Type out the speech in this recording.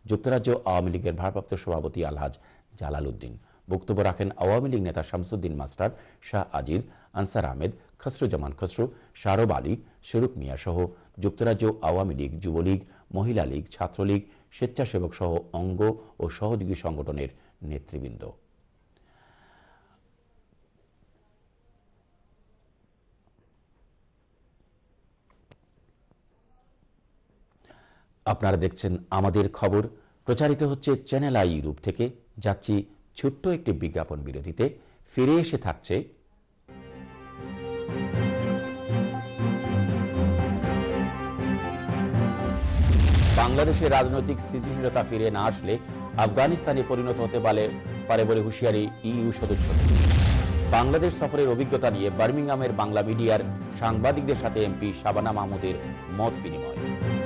যুক্তরাজ্য আওয়ামী লীগের ভারপ্রাপ্ত সভাপতি আলহাজ জালাল উদ্দিন। বক্তব্য রাখেন আওয়ামী লীগ নেতা শামসুদ্দিন মাস্টার, শাহ আজিজ, আনসার আহমেদ, খসরুজ্জামান খসরু, শারব আলী, শরুক মিয়া সহ যুক্তরাজ্য আওয়ামী লীগ, যুবলীগ, মহিলা লীগ, ছাত্রলীগ, স্বেচ্ছাসেবক সহ অঙ্গ ও সহযোগী সংগঠনের নেতৃবৃন্দ। আপনারা দেখছেন আমাদের খবর, প্রচারিত হচ্ছে চ্যানেল আই ইউরোপ থেকে। যাচ্ছি ছোট্ট একটি বিজ্ঞাপন বিরতিতে, ফিরে এসে থাকছে বাংলাদেশের রাজনৈতিক স্থিতিশীলতা ফিরে না আসলে আফগানিস্তানে পরিণত হতে পারে বলে হুঁশিয়ারি ইইউ সদস্যদের। বাংলাদেশ সফরের অভিজ্ঞতা নিয়ে বার্মিংহামের বাংলা মিডিয়ার সাংবাদিকদের সাথে এমপি শাবানা মাহমুদের মত বিনিময়।